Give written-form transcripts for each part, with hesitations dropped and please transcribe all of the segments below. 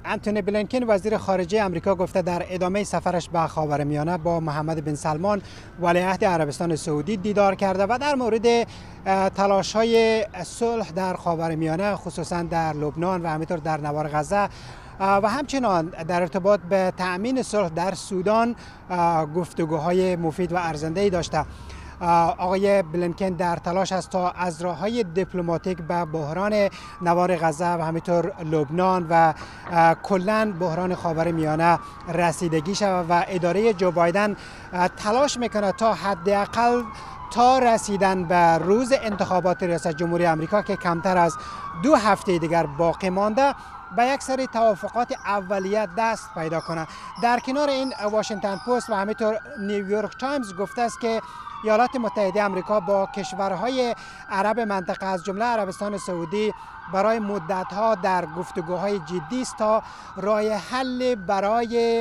انتونی بلینکن وزیر خارجه امریکا گفته در ادامه سفرش به خاورمیانه با محمد بن سلمان ولیعهد عربستان سعودی دیدار کرده و در مورد تلاش‌های صلح در خاورمیانه خصوصا در لبنان و همینطور در نوار غزه و همچنان در ارتباط به تأمین صلح در سودان گفتگوهای مفید و ارزنده‌ای داشته. آقای بلینکن در تلاش است تا از راه‌های دیپلماتیک به بحران نوار غزه و همینطور لبنان و کلاً بحران خاورمیانه رسیدگی شود و اداره جو بایدن تلاش میکنه تا حداقل تا رسیدن به روز انتخابات ریاست جمهوری آمریکا که کمتر از 2 هفته دیگر باقی مانده به یک سری توافقات اولیه دست پیدا کنه. در کنار این واشنگتن پست و همینطور نیویورک تایمز گفته است که ایالات متحده آمریکا با کشورهای عرب منطقه از جمله عربستان سعودی برای مدت‌ها در گفتگوهای جدی است تا راه حل برای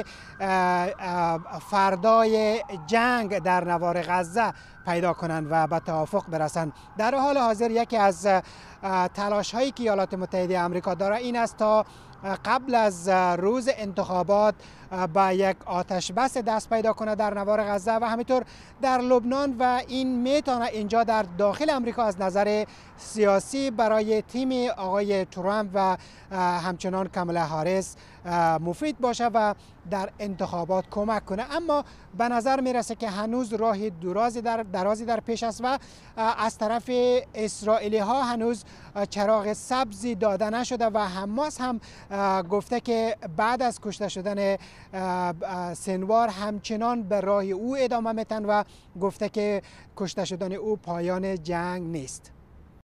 فردای جنگ در نوار غزه پیدا کنند و به توافق برسند. در حال حاضر یکی از تلاش‌هایی که ایالات متحده آمریکا داره این است تا قبل از روز انتخابات با یک آتش بس دست پیدا کنه در نوار غزه و همینطور در لبنان و این میتونه اینجا در داخل امریکا از نظر سیاسی برای تیم آقای ترامپ و همچنان کامالا هاریس مفید باشه و در انتخابات کمک کنه. اما به نظر میرسه که هنوز راه درازی در پیش است و از طرف اسرائیلی ها هنوز چراغ سبزی داده نشده و حماس هم گفته که بعد از کشته شدن سنوار همچنان به راه او ادامه میتن و گفته که کشته شدن او پایان جنگ نیست.